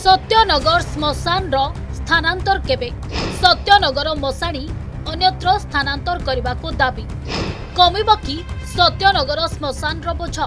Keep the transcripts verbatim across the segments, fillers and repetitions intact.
सत्यनगर श्मशान रो स्थानांतर केबे सत्यनगर मशाणी अन्यत्र स्थानांतर करने को दाबी कमिबो कि सत्यनगर श्मशान रो बोझ।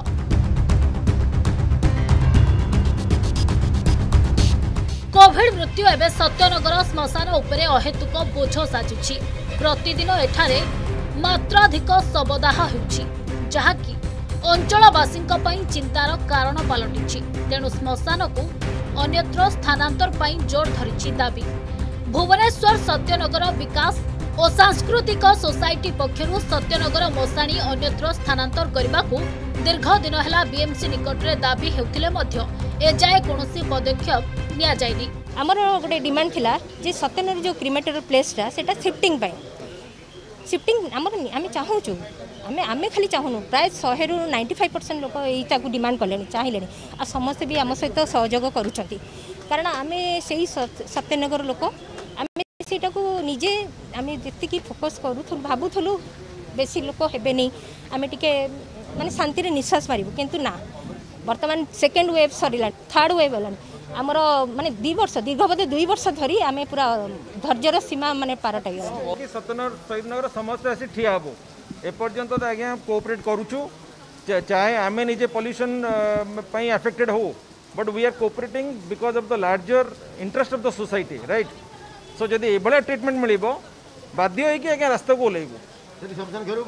कोविड मृत्यु एवं सत्यनगर श्मशान उपरे अहेतुक बोझ साजिछि। प्रतिदिन एठारे मात्राधिक शवदाह होउछि जहाँकि अंचलवासी चिंतार कारण पलटिछि। तेणु श्मशान को अन्यत्र स्थानांतर पाई जोर धरिछि दाबी। भुवनेश्वर सत्यनगर विकास और सांस्कृतिक सोसाइटी पक्षरु सत्यनगर मशाणी अन्यत्र स्थानांतर करने को दीर्घ दिन है बीएमसी निकट में दाबी हेउथिले मध्य एजाए कौनसी पदक्षेप निया जायनि। आमर गोटे डिमांड थिला जे सत्यनगर जो क्रिमेटोरियम प्लेसटा सेटा शिफ्टिंग पाई शिफ्टिंग आमर आमे चाहूचु आमे आमे खाली चाहूनु प्राय सौ रु नाइंटी फाइव परसेंट लोक एटा को डिमांड कलेनी चाहिए आ समस्त भी आम सहित सहयोग करूछंती कारण आमे सेही सत्यनगर लोक आमे सेटा को निजे आमे जति फोकस करूथु भाबुथलु बेसी लोक हेबे नहीं आमे टिके माने शांति रे निश्वास मारिबु किंतु ना वर्तमान सेकेंड वेव सरीला थर्ड वेव हलन आमर माने दु वर्ष दीर्घवधि दुई वर्ष धरी आमे पूरा धैर्यर सीमा माने पारट हो कि सत्यनगर सत्यनगर समस्त आसी ठिया हबो एपर्यंत तो आज्ञा कोऑपरेट करूछु चाहे आमे निजे पॉल्यूशन पई अफेक्टेड हो but we are cooperating because of the larger interest of the society right. So जदि एभले ट्रीटमेंट मिलिबो बाध्य होई कि आज्ञा रास्ता को लेबो जदि समसान घेरो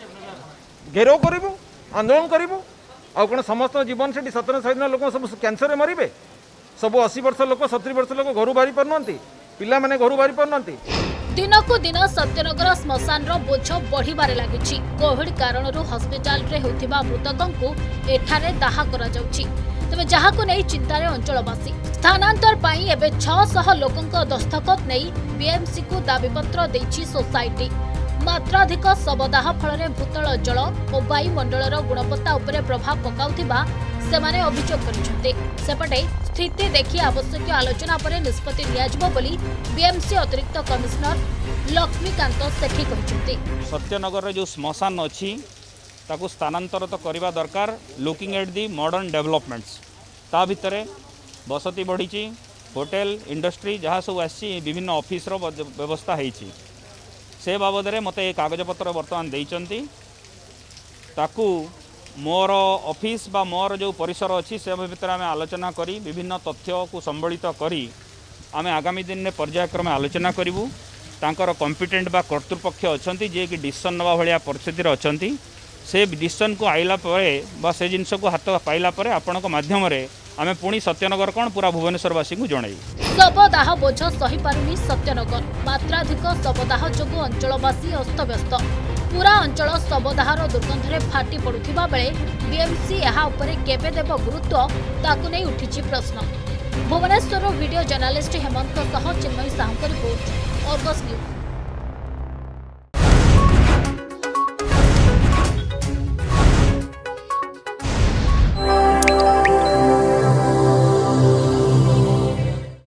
करू घेरो करिबो आंदोलन करिबो आ कोन समस्त जीवन से सत्यनगर सत्यनगर लोक सब कैंसर रे मरिबे सब अस्सी वर्ष लोक सत्तर वर्ष लोक घर बाहरी पारनती पिला माने घर बाहरी पारनती। दिनकू दिन सत्यनगर श्मशान रो बोझ बढ़िबारे लागिछि। कोविड कारणरू हॉस्पिटल रे होतिबा मृतकंकु एठारे दाह करा जाउछि तबे जहाको नै चिंतारे अंचलवासी स्थानांतर पाई एबे छह सौ लोकंक दस्तखत नै बीएमसी को दाबीपत्र दैछि सोसाइटी। मात्राधिक शवदाह फल भूतल जल और वायुमंडल गुणवत्ता उपरे प्रभाव पकाउथिबा सेमाने अभियोग करिसेंते। सेपटे स्थिति देखि आवश्यक आलोचना पर निष्पत्ति नियाजिबो बोली बीएमसी अतिरिक्त कमिश्नर लक्ष्मीकांत सेठी कहिसेंते। सत्यनगर रे जो श्मशान अछि ताकू स्थानांतरित करबा दरकार looking at the modern developments ता भितरे बसती बढ़ी होटेल इंडस्ट्री जहाँ सब आसी विभिन्न ऑफिस रो व्यवस्था होईछि से बाबद में मत एक कागजपत्र बर्तमान देइचंती ताकू मोर ऑफिस बा मोर जो परिसर अच्छी से भितर आम आलोचना करी विभिन्न तथ्य को संबलित करी आम आगामी दिन में पर्यायक्रम आलोचना करूँ तांकर कॉम्पिटेंट बा कर्तृपक्ष अच्छा जे कि डिसीजन नवा भाया परिस्थिति अच्छी से डिसीजन को आइला बा से जिनस को हाथ पाइला आपण माध्यम आमे पुणी सत्यनगर कौन पूरा भुवनेश्वरवासी को जन शवदाह बोझ सही पारुनी सत्यनगर मात्राधिक शवदाह जोगु अंचलवासी अस्तव्यस्त पूरा अंचल शवदाहर दुर्गंधरे फाटी पड़ुथिबा बेले बीएमसी एहा उपरे केबे देव गुरुत्व ताकु नै उठिछि प्रश्न। भुवनेश्वर वीडियो जर्नलिस्ट हेमंत सह Chinmayi Sahu report Argus news.